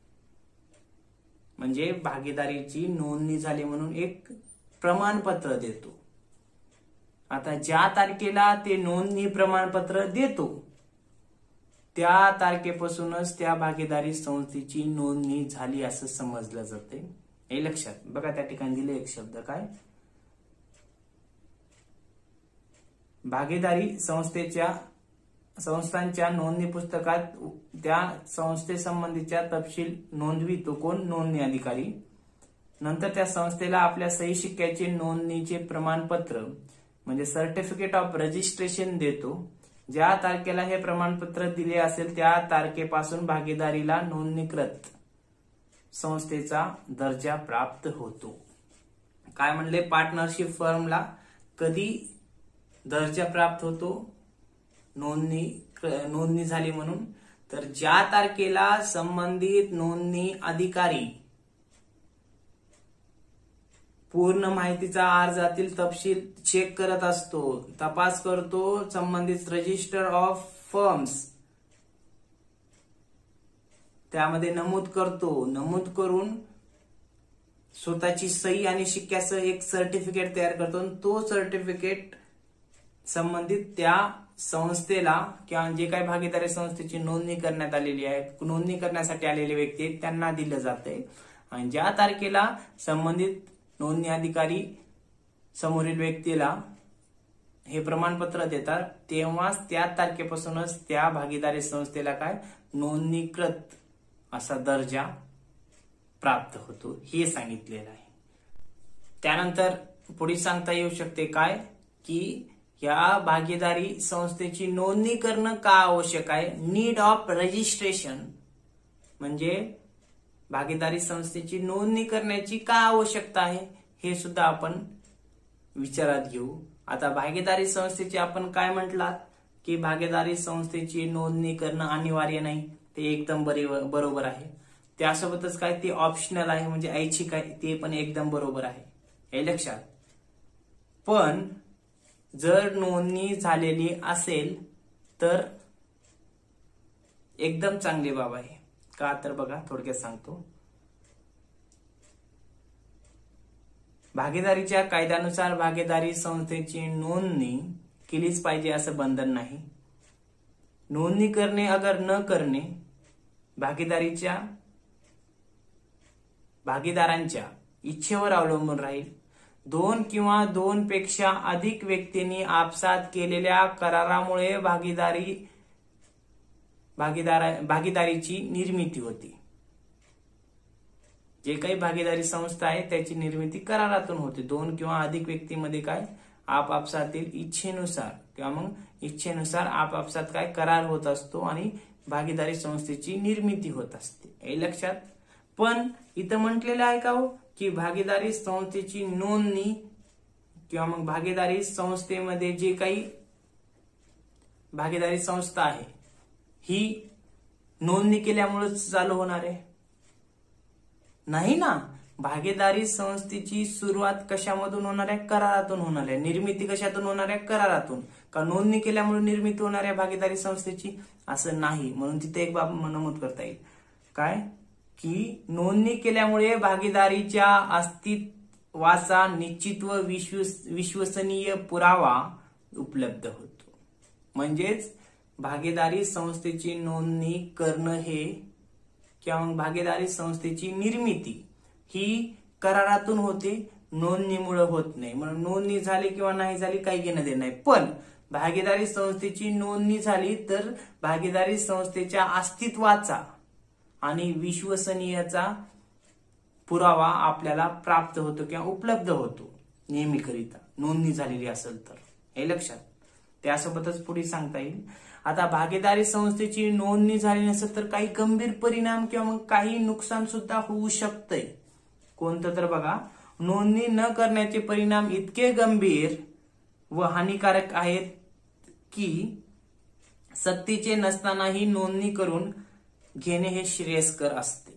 म्हणजे भागीदारीची नोंदणी झाली म्हणून एक प्रमाणपत्र देतो. आता ज्या तारखेला ते नोंदणी प्रमाणपत्र देतो त्या तारखेपासूनच त्या भागीदारी संस्थेची नोंदणी झाली असं समजलं जाते. हे लक्षात बघा, त्या ठिकाणी दिले एक शब्द काय, भागीदारी संस्थेच्या संस्थांच्या नोंदणी पुस्तकात त्या संस्थेसंबंधीच्या तपशील नोंदवितो कोण? नोंदणी अधिकारी. नंतर त्या संस्थेला आपल्या सही शिक्क्याचे नोंदणीचे प्रमाणपत्र म्हणजे सर्टिफिकेट ऑफ रजिस्ट्रेशन देतो. ज्या तारखेला हे प्रमाणपत्र दिले असेल त्या तारखेपासून भागीदारीला नोंदणीकृत संस्थेचा दर्जा प्राप्त होतो. काय म्हणले? पार्टनरशिप फर्मला कधी दर्जा प्राप्त होतो? नोंदणी नोंदणी झाली म्हणून. तर ज्या तारखेला संबंधित नोंदणी अधिकारी पूर्ण माहितीचा अर्जातील तपशील चेक करत असतो, तपास करतो, संबंधित रजिस्टर ऑफ फर्म्स त्यामध्ये नमूद करतो, नमूद करून स्वतःची सही आणि शिक्क्यासह एक सर्टिफिकेट तयार करतो. तो सर्टिफिकेट संबंधित त्या संस्थेला किंवा जे काही भागीदारी संस्थेची नोंदणी करण्यात आलेली आहे, नोंदणी करण्यासाठी आलेले व्यक्ती आहेत त्यांना दिलं जाते. आणि ज्या तारखेला संबंधित नोंदणी अधिकारी समोरील व्यक्तीला हे प्रमाणपत्र देतात तेव्हाच त्या तारखेपासूनच त्या भागीदारी संस्थेला काय नोंदणीकृत असा दर्जा प्राप्त होतो हे सांगितलेलं आहे. त्यानंतर पुढे सांगता येऊ शकते काय की या भागीदारी संस्थेची नोंदणी करणं का आवश्यक आहे? नीड ऑफ रजिस्ट्रेशन म्हणजे भागीदारी संस्थेची नोंदणी करण्याची का आवश्यकता आहे हे सुद्धा आपण विचारात घेऊ. आता भागीदारी संस्थेची आपण काय म्हटलात की भागीदारी संस्थेची नोंदणी करणं अनिवार्य नाही, ते एकदम बरोबर आहे. त्यासोबतच काय ते ऑप्शनल आहे म्हणजे ऐच्छिक आहे, ते पण एकदम बरोबर आहे, हे लक्षात. पण जर नोंदणी झालेली असेल तर एकदम चांगली बाब आहे. का तर बघा थोडक्यात सांगतो. भागीदारीच्या कायद्यानुसार भागीदारी संस्थेची नोंदणी केलीच पाहिजे असं बंधन नाही. नोंदणी करणे अगर न करणे भागीदारीच्या भागीदारांच्या इच्छेवर अवलंबून राहील. दोन किंवा दोन पेक्षा अधिक व्यक्तींनी आपसात केलेल्या करारामुळे भागीदारी भागीदार भागीदारीची निर्मिती होती. जे काही भागीदारी संस्था आहे त्याची निर्मिती करारातून होते. दोन किंवा अधिक व्यक्तीमध्ये काय आपापसातील इच्छेनुसार किंवा मग इच्छेनुसार आपापसात काय करार होत असतो आणि भागीदारी संस्थेची निर्मिती होत असते, हे लक्षात. पण इथं म्हटलेलं आहे का हो की भागीदारी संस्थेची नोंदणी किंवा मग भागीदारी संस्थेमध्ये जे काही भागीदारी संस्था आहे ही नोंदणी केल्यामुळेच चालू होणार आहे? नाही ना. भागीदारी संस्थेची सुरुवात कशामधून होणार आहे? करारातून होणार आहे. निर्मिती कशातून होणार आहे? करारातून. का नोंदणी केल्यामुळे निर्मिती होणार आहे भागीदारी संस्थेची? असं नाही. म्हणून तिथे एक बाब नमूद करता येईल काय की नोंदणी केल्यामुळे भागीदारीच्या अस्तित्वाचा निश्चित व विश्वसनीय पुरावा उपलब्ध होतो. म्हणजेच भागीदारी संस्थेची नोंदणी करणं हे किंवा मग भागीदारी संस्थेची निर्मिती ही करारातून होते, नोंदणीमुळे होत नाही. म्हणून नोंदणी झाली किंवा नाही झाली काही घेणं देणं नाही. पण भागीदारी संस्थेची नोंदणी झाली तर भागीदारी संस्थेच्या अस्तित्वाचा आणि विश्वसनीयचा पुरावा आपल्याला प्राप्त होतो किंवा उपलब्ध होतो नेहमीकरिता नोंदणी झालेली असेल तर, हे लक्षात. त्यासोबतच पुढे सांगता येईल. आता भागीदारी संस्थेची नोंदणी झाली नसेल तर काही गंभीर परिणाम किंवा मग काही नुकसान सुद्धा होऊ शकते. कोणतं तर बघा, नोंदणी न करण्याचे परिणाम इतके गंभीर व हानिकारक आहेत की सक्तीचे नसतानाही नोंदणी करून घेणे हे श्रेयस्कर असते.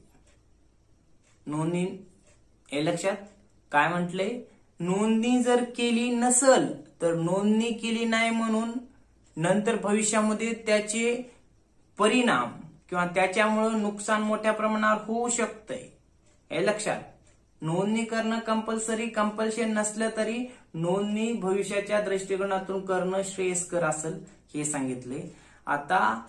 नोंदणी, हे लक्षात काय म्हटले, नोंदणी जर केली नसल तर नोंदणी केली नाही म्हणून नंतर भविष्यामध्ये त्याचे परिणाम किंवा त्याच्यामुळे नुकसान मोठ्या प्रमाणावर होऊ शकते, हे लक्षात. नोंदणी करणं कंपल्सरी कंपल्शन नसलं तरी नोंदणी भविष्याच्या दृष्टिकोनातून करणं श्रेयस्कर असेल हे सांगितले. आता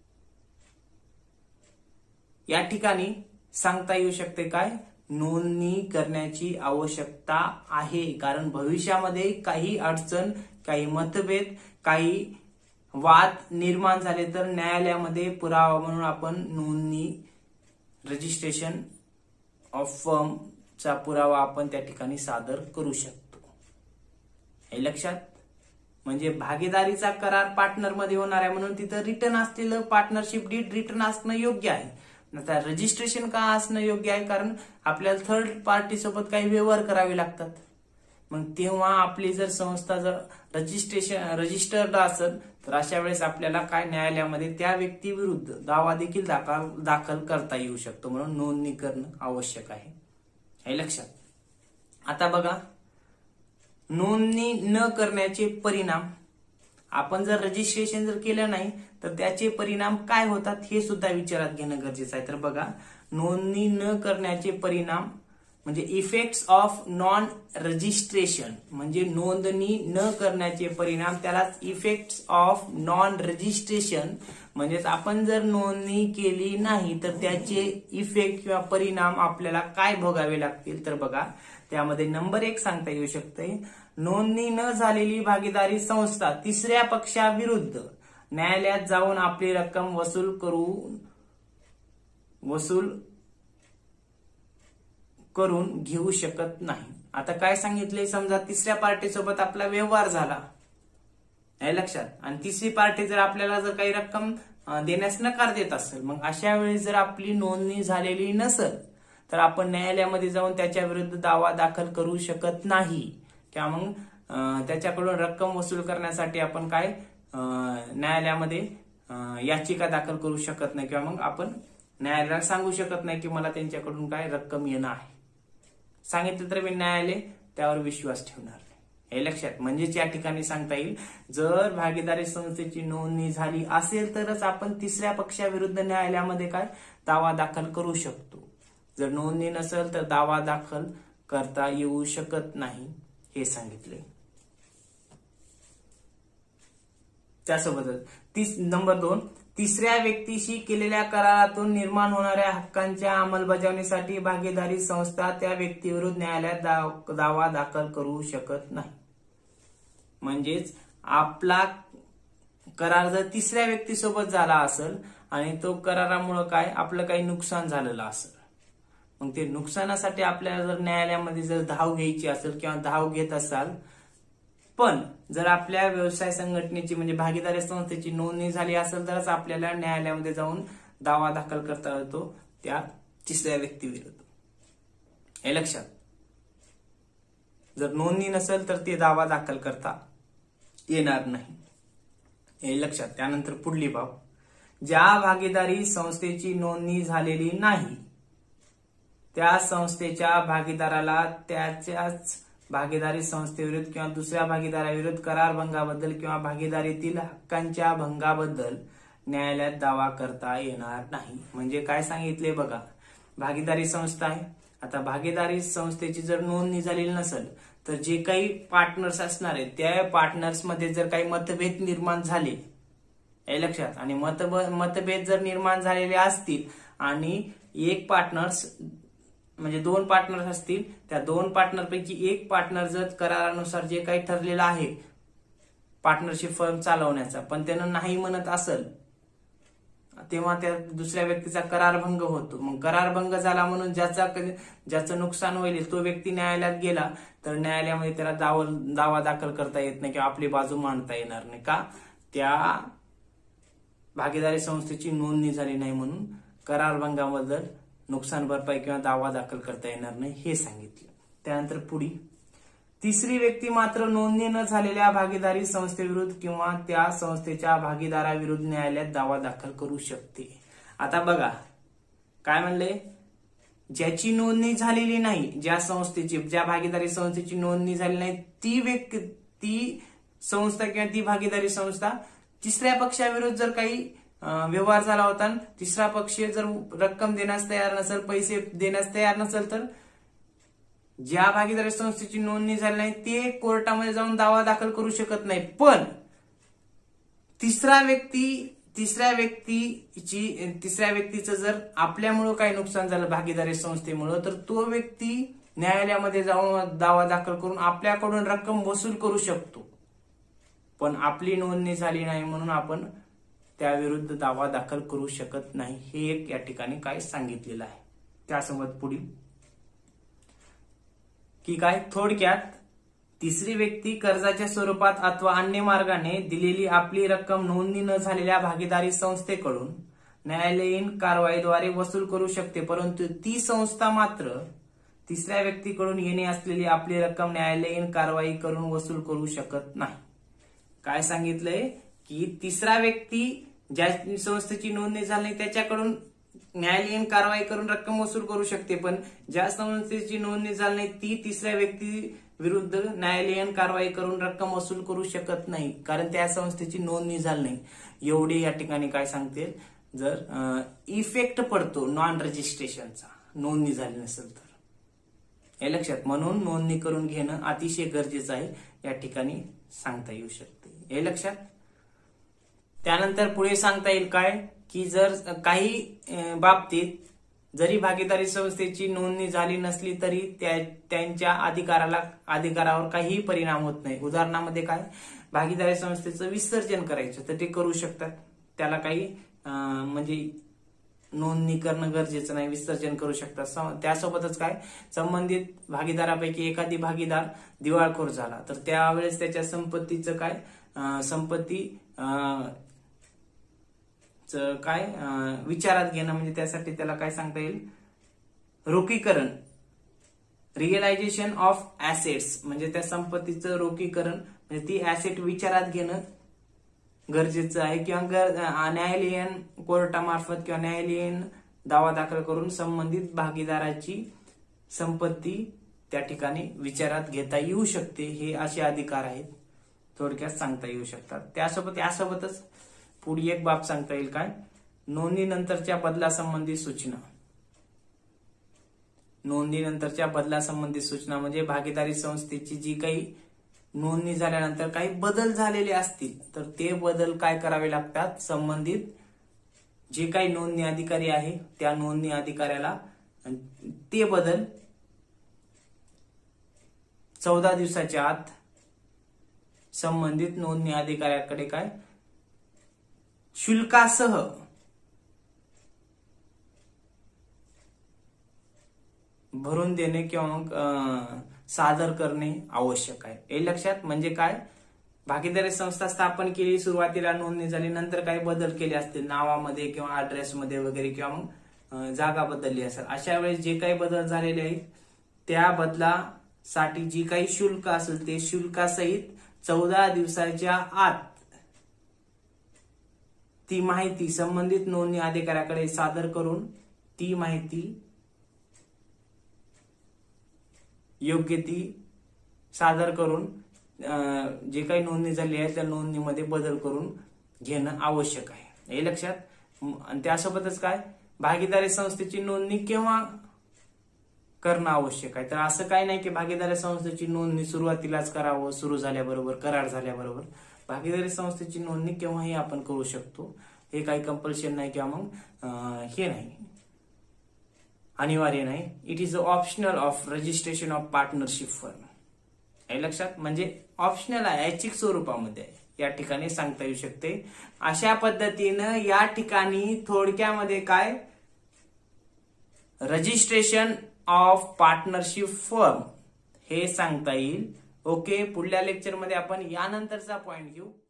या ठिकाणी सांगता येऊ शकते काय, नोंदणी करण्याची आवश्यकता आहे कारण भविष्यामध्ये काही अडचण, काही मतभेद, काही वाद निर्माण झाले तर न्यायालयामध्ये पुरावा म्हणून आपण नोंदणी रजिस्ट्रेशन ऑफ फर्म चा पुरावा आपण त्या ठिकाणी सादर करू शकतो. हे लक्षात. म्हणजे भागीदारीचा करार पार्टनर मध्ये होणार आहे म्हणून तिथं रिटर्न असलेलं पार्टनरशिप डीड रिटर्न असणं योग्य आहे. आता रजिस्ट्रेशन का असणं योग्य आहे, कारण आपल्याला थर्ड पार्टी सोबत काही व्यवहार करावे लागतात. मग तेव्हा आपली जर संस्था जर रजिस्ट्रेशन रजिस्टर्ड असेल तर अशा वेळेस आपल्याला काय न्यायालयामध्ये त्या व्यक्ती विरुद्ध दावा देखील दाखल दाखल करता येऊ शकतो. म्हणून नोंदणी करणं आवश्यक आहे. हे लक्षात. आता बघा, नोंदणी न करण्याचे परिणाम. आपण जर रजिस्ट्रेशन जर केलं नाही तर त्याचे परिणाम काय होतात हे सुद्धा विचारात घेणं गरजेचं आहे. तर बघा, नोंदणी न करण्याचे परिणाम म्हणजे इफेक्ट्स ऑफ नॉन रजिस्ट्रेशन, म्हणजे नोंदणी न करण्याचे परिणाम, त्यालाच इफेक्ट्स ऑफ नॉन रजिस्ट्रेशन. म्हणजेच आपण जर नोंदणी केली नाही तर त्याचे इफेक्ट किंवा परिणाम आपल्याला काय भोगावे लागतील. तर बघा, त्यामध्ये नंबर एक सांगता येऊ शकते, नोंदणी न झालेली भागीदारी संस्था तिसऱ्या पक्षाविरुद्ध न्यायालयात जाऊन आपली रक्कम वसूल करून वसूल करून घेऊ शकत नाही. आता काय सांगितले, समजा तिसऱ्या पार्टी सोबत आपला व्यवहार झाला, हे लक्षात, आणि तिसरी पार्टी जर आपल्याला जर काही रक्कम देण्यास नकार देत असेल, मग अशा वेळी जर आपली नोंदणी झालेली नसेल तर आपण न्यायालयामध्ये जाऊन त्याच्या विरुद्ध दावा दाखल करू शकत नाही. किंवा मग त्याच्याकडून रक्कम वसूल करण्यासाठी आपण काय न्यायालयामध्ये याचिका दाखल करू शकत नाही. किंवा मग आपण न्यायालयाला सांगू शकत नाही की मला त्यांच्याकडून काय रक्कम येणं आहे. सांगितलं तर मी न्यायालय त्यावर विश्वास ठेवणार नाही. हे लक्षात. म्हणजेच या ठिकाणी सांगता येईल, जर भागीदारी संस्थेची नोंदणी झाली असेल तरच आपण तिसऱ्या पक्षाविरुद्ध न्यायालयामध्ये काय दावा दाखल करू शकतो. जर नोंदणी नसेल तर दावा दाखल करता येऊ शकत नाही, हे सांगितले. त्यासोबतच तीस नंबर दोन, तिसऱ्या व्यक्तीशी केलेल्या करारातून निर्माण होणाऱ्या हक्कांच्या अंमलबजावणीसाठी भागीदारी संस्था त्या व्यक्तीविरुद्ध न्यायालयात दावा दाखल करू शकत नाही. म्हणजेच आपला करार जर तिसऱ्या व्यक्तीसोबत झाला असेल आणि तो करारामुळे काय आपलं काही नुकसान झालेलं असेल, मग ते नुकसानासाठी आपल्याला जर न्यायालयामध्ये जर धाव घ्यायची असेल किंवा धाव घेत असाल, पण जर आपल्या व्यवसाय संघटनेची म्हणजे भागीदारी संस्थेची नोंदणी झाली असेल तरच आपल्याला न्यायालयामध्ये जाऊन दावा दाखल करता येतो त्या तिसऱ्या व्यक्तीविरुद्ध. हे लक्षात. जर नोंदणी नसेल तर ते दावा दाखल करता येणार नाही. हे लक्षात. त्यानंतर पुढली बाब, ज्या भागीदारी संस्थेची नोंदणी झालेली नाही त्या संस्थेच्या भागीदाराला त्याच्याच भागीदारी संस्थेविरुद्ध किंवा दुसऱ्या भागीदाराविरुद्ध करार भंगाबद्दल किंवा भागीदारीतील हक्कांच्या भंगाबद्दल न्यायालयात दावा करता येणार नाही. म्हणजे काय सांगितले बघा, भागीदारी संस्था आहे. आता भागीदारी संस्थेची जर नोंदणी झालेली नसेल तर जे काही पार्टनर्स असणार आहेत त्या पार्टनर्स मध्ये जर काही मतभेद निर्माण झाले, हे लक्षात, आणि मतभेद जर निर्माण झालेले असतील आणि एक पार्टनर्स म्हणजे दोन पार्टनर्स असतील, त्या दोन पार्टनरपैकी एक पार्टनर जर करारानुसार जे काही ठरलेलं आहे पार्टनरशिप फर्म चालवण्याचा पण त्यानं नाही म्हणत असेल, तेव्हा त्या दुसऱ्या व्यक्तीचा करारभंग होतो. मग करारभंग झाला म्हणून ज्याचा ज्याचं नुकसान होईल तो व्यक्ती न्यायालयात गेला तर न्यायालयामध्ये त्याला दावा दावा दाखल करता येत नाही किंवा आपली बाजू मांडता येणार नाही. का? त्या भागीदारी संस्थेची नोंदणी झाली नाही म्हणून करारभंगाबद्दल नुकसान भरपाई किंवा दावा दाखल करता येणार नाही, हे सांगितलं. त्यानंतर पुढे, तिसरी व्यक्ती मात्र नोंदणी न झालेल्या भागीदारी संस्थेविरुद्ध किंवा त्या संस्थेच्या भागीदाराविरुद्ध न्यायालयात दावा दाखल करू शकते. आता बघा काय म्हणले, ज्याची नोंदणी झालेली नाही, ज्या संस्थेची ज्या भागीदारी संस्थेची नोंदणी झाली नाही ती व्यक्ती ती संस्था किंवा ती भागीदारी संस्था तिसऱ्या पक्षाविरुद्ध जर काही व्यवहार झाला होता, तिसरा पक्ष जर रक्कम देण्यास तयार नसेल, पैसे देण्यास तयार नसेल, तर ज्या भागीदारी संस्थेची नोंदणी झाली नाही ते कोर्टामध्ये जाऊन दावा दाखल करू शकत नाही. पण तिसरा व्यक्ती तिसऱ्या व्यक्तीची तिसऱ्या व्यक्तीचं जर आपल्यामुळं काही नुकसान झालं भागीदारी संस्थेमुळं, तर तो व्यक्ती न्यायालयामध्ये जाऊन दावा दाखल करून आपल्याकडून रक्कम वसूल करू शकतो. पण आपली नोंदणी झाली नाही म्हणून आपण त्याविरुद्ध दावा दाखल करू शकत नाही, हे एक या ठिकाणी काय सांगितलेलं आहे. त्यासोबत पुढील की काय, थोडक्यात तिसरी व्यक्ती कर्जाच्या स्वरूपात अथवा अन्य मार्गाने दिलेली आपली रक्कम नोंदणी न झालेल्या भागीदारी संस्थेकडून न्यायालयीन कारवाईद्वारे वसूल करू शकते, परंतु ती संस्था मात्र तिसऱ्या व्यक्तीकडून येणे असलेली आपली रक्कम न्यायालयीन कारवाई करून वसूल करू शकत नाही. काय सांगितलंय की तिसरा व्यक्ती ज्या संस्थेची नोंदणी झाली नाही त्याच्याकडून न्यायालयीन कारवाई करून रक्कम वसूल करू शकते, पण ज्या संस्थेची नोंदणी झाली नाही ती तिसऱ्या व्यक्ती विरुद्ध न्यायालयीन कारवाई करून रक्कम वसूल करू शकत नाही, कारण त्या संस्थेची नोंदणी झाली नाही. एवढे या ठिकाणी काय सांगते, जर इफेक्ट पडतो नॉन रजिस्ट्रेशनचा नोंदणी झाली नसेल तर, हे लक्षात. म्हणून नोंदणी करून घेणं अतिशय गरजेचं आहे या ठिकाणी सांगता येऊ शकते, हे लक्षात. त्यानंतर पुढे सांगता येईल काय की जर काही बाबतीत जरी भागीदारी संस्थेची नोंदणी झाली नसली तरी त्या त्यांच्या अधिकाराला अधिकारावर काहीही परिणाम होत नाही. उदाहरणामध्ये काय, भागीदारी संस्थेचं विसर्जन करायचं तर ते करू शकतात, त्याला काही म्हणजे नोंदणी करणं गरजेचं नाही, विसर्जन करू शकतात. त्यासोबतच काय, संबंधित भागीदारापैकी एखादी भागीदार दिवाळखोर झाला तर त्यावेळेस त्याच्या संपत्तीचं काय, संपत्ती काय विचारात घेणं, म्हणजे त्यासाठी त्याला काय सांगता येईल, रोखीकरण, रिअलायझेशन ऑफ ऍसेट्स, म्हणजे त्या संपत्तीचं रोखीकरण, म्हणजे ती ऍसेट विचारात घेणं गरजेचं आहे, किंवा न्यायालयीन कोर्टामार्फत किंवा न्यायालयीन दावा दाखल करून संबंधित भागीदाराची संपत्ती त्या ठिकाणी विचारात घेता येऊ शकते. हे असे अधिकार आहेत, थोडक्यात सांगता येऊ शकतात. त्यासोबत यासोबतच पुढे एक बाब सांगता येईल काय, नोंदणीनंतरच्या बदलासंबंधी सूचना. नोंदणीनंतरच्या बदलासंबंधी सूचना म्हणजे भागीदारी संस्थेची जी काही नोंदणी झाल्यानंतर काही बदल झालेले असतील तर ते बदल काय करावे लागतात, संबंधित जे काही नोंदणी अधिकारी आहे त्या नोंदणी अधिकाऱ्याला ते बदल चौदा दिवसाच्या आत संबंधित नोंदणी अधिकाऱ्याकडे काय शुल्कासह भरून देणे किंवा मग सादर करणे आवश्यक आहे, हे लक्षात. म्हणजे काय, भागीदारी संस्था स्थापन केली, सुरुवातीला नोंदणी झाली, नंतर काही बदल केले असतील नावामध्ये किंवा ऍड्रेसमध्ये वगैरे, किंवा मग जागा बदलली असेल, अशा वेळेस जे काही बदल झालेले आहेत त्या बदलासाठी जी काही शुल्क असेल ते शुल्कासहित चौदा दिवसाच्या आत ती माहिती संबंधित नोंदणी अधिकाऱ्याकडे सादर करून ती माहिती योग्य ती सादर करून जे काही नोंदणी झाली आहे त्या नोंदणीमध्ये बदल करून घेणं आवश्यक आहे, हे लक्षात. आणि त्यासोबतच काय, भागीदारी संस्थेची नोंदणी केव्हा करणं आवश्यक आहे, तर असं काही नाही की भागीदारी संस्थेची नोंदणी सुरुवातीलाच करावं, सुरू झाल्याबरोबर, करार झाल्याबरोबर. भागीदारी संस्थेची नोंदणी केव्हाही आपण करू शकतो, हे काही कंपल्शन नाही किंवा मग हे नाही, अनिवार्य नाही. It is a optional of registration of partnership firm, हे लक्षात. म्हणजे ऑप्शनल आहे, ऐच्छिक स्वरूपामध्ये आहे, या ठिकाणी सांगता येऊ शकते. अशा पद्धतीनं या ठिकाणी थोडक्यामध्ये काय, रजिस्ट्रेशन ऑफ पार्टनरशिप फर्म हे सांगता येईल. ओके, पुढल्या लेक्चरमध्ये आपण यानंतरचा पॉइंट घेऊ.